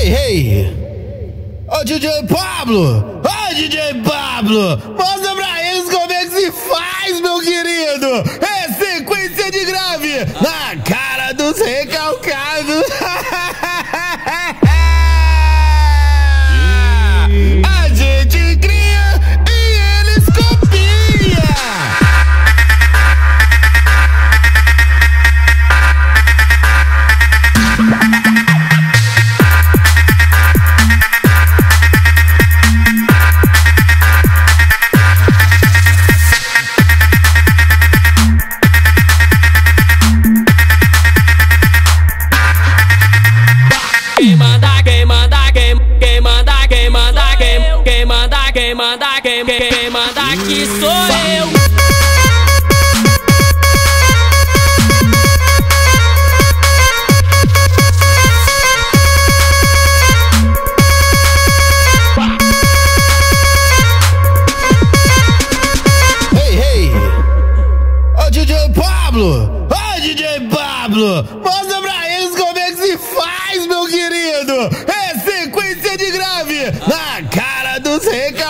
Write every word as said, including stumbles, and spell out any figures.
Hey, hey! Ô Djpablo! Ô Djpablo! Mostra pra eles como é que se faz, meu querido! É sequência de grave na cara dos recalcados! A gente cria e eles copiam! Quem manda, quem manda, quem, quem manda, quem manda, quem, quem manda, quem manda, quem, quem, quem manda aqui sou eu. Hey, hey! Ô Djpablo! Ô Djpablo! Mostra pra eles como é que se faz, meu querido! É sequência de grave na cara dos recalcados!